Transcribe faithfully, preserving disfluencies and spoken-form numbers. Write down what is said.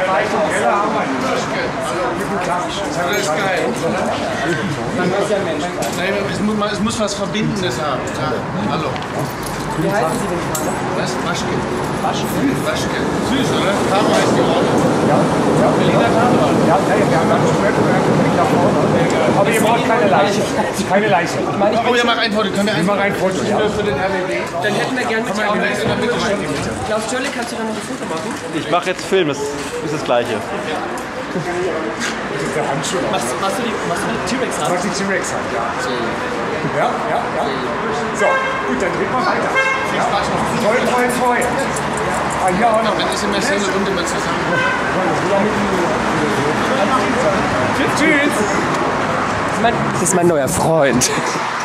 leicht und Keller haben wir nicht. Das ist geil. Nein, es muss, es muss was Verbindendes haben. Ja. Hallo. Wie heißen Sie denn gerade? Was? Waschke. Waschke? Waschke. Süß, oder? Taro heißt die Rolle. Ja, ja. Berliner Taro. Ja, ja, wir haben ganz schön da vorne. Aber ihr braucht keine Leiche. Keine Leiche. Oh, ihr macht ein Foto. Können wir ein Wir machen ein Foto, ja. für den R B B? Dann hätten wir gerne mit dir auch noch in der Mitte stehen. Klaus Störle, kannst du da noch ein Foto machen? Ich mache jetzt Film, das ist das Gleiche. Das ist der Handschuh. Machst, machst du die, machst du die T-Rex an? Was die T-Rex hat, ja. Ja, ja, ja. So, gut, dann drehen wir weiter. Viel Spaß noch. Toll, toll, toll. Ah, hier auch noch. Dann ist immer schön eine Runde mal zusammen. Tschüss. Das ist mein neuer Freund.